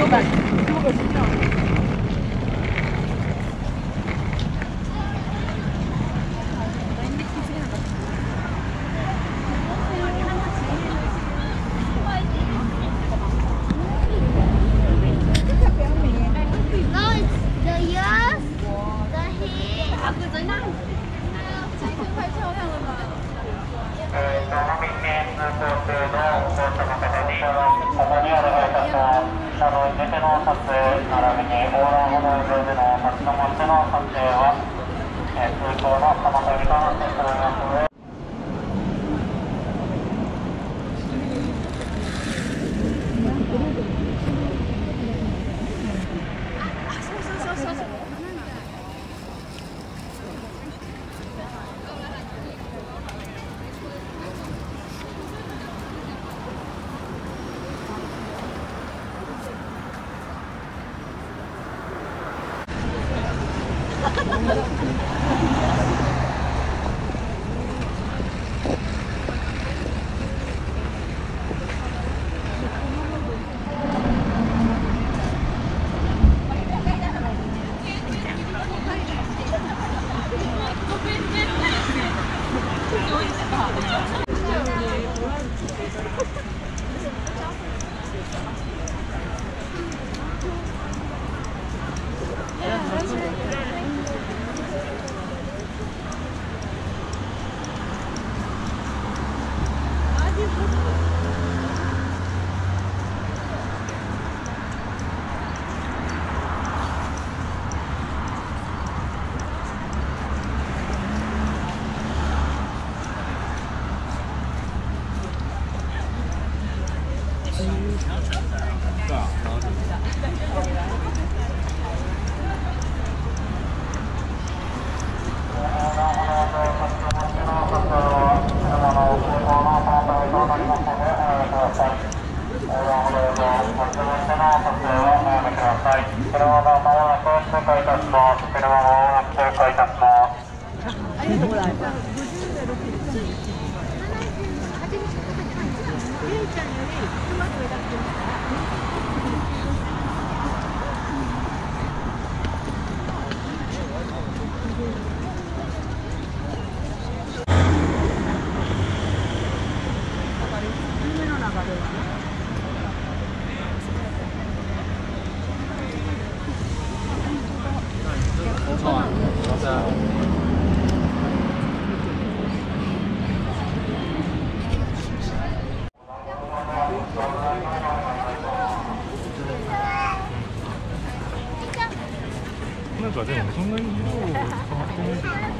なんかでもそんなに色変わってないですね。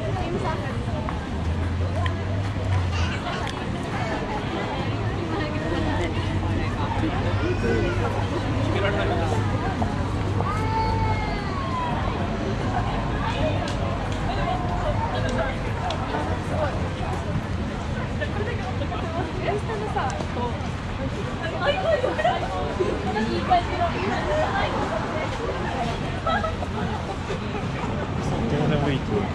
どうでもいいと思います。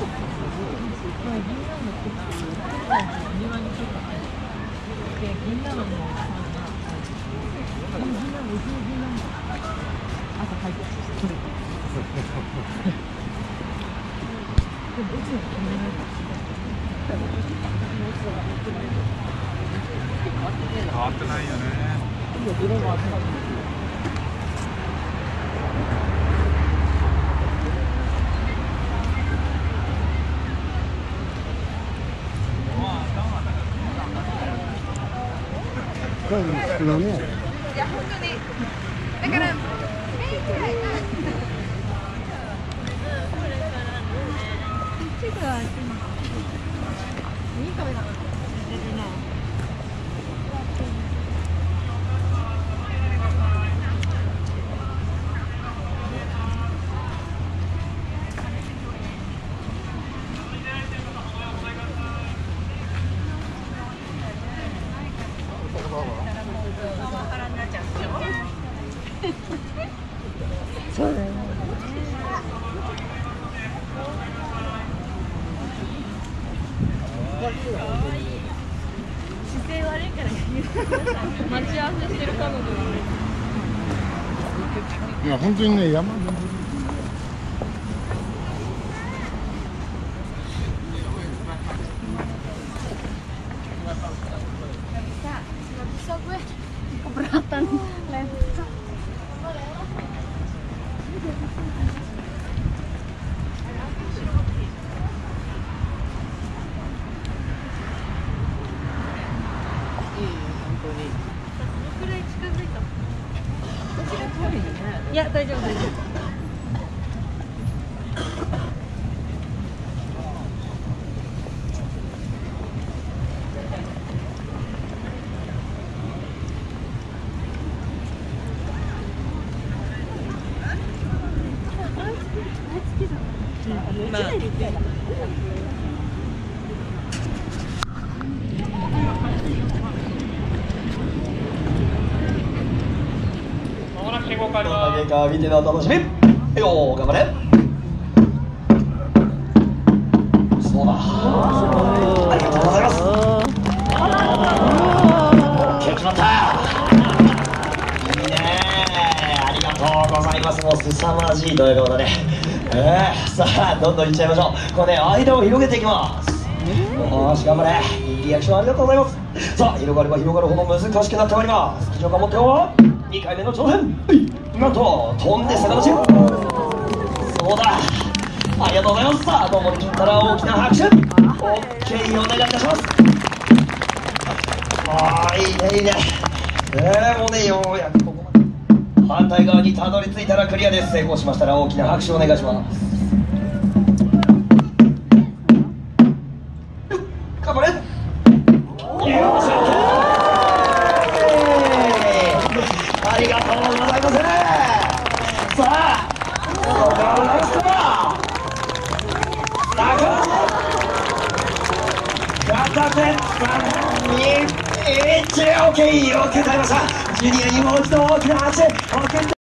変わってないよね。 いや本当にだからいいカメラ。そうだよね。姿勢悪いから待ち合わせしてる彼女。 いや本当にね、山登る。 Nggak bisa gue, keberatan lempar. Ya, 大丈夫大丈夫。まあまもなく信号変わりどんなます。 結果を見てのお楽しみ。よー、頑張れ。そうだ。ありがとうございます。OK、決まった。いいね。ありがとうございます。もう凄まじいということで、さあどんどんいっちゃいましょう。これね、間を広げていきます。よし、頑張れ。いいリアクションありがとうございます。さあ、広がれば広がるほど難しくなってまいります。機長が持ってよ。2回目の挑戦。なんと飛んで逆立ち。そうだ、ありがとうございます。さあどうも切ったら大きな拍手。 OK、 お願いいたします。ああ、いいねいいね。もうね、ようやくここまで反対側にたどり着いたらクリアです。成功しましたら大きな拍手をお願いします。頑張れ。よっしゃ、ありがとうございます。さあ、ここからラストだ。片手、3、2、1、OK、耐えました。ジュニアにもう一度大きな拍手。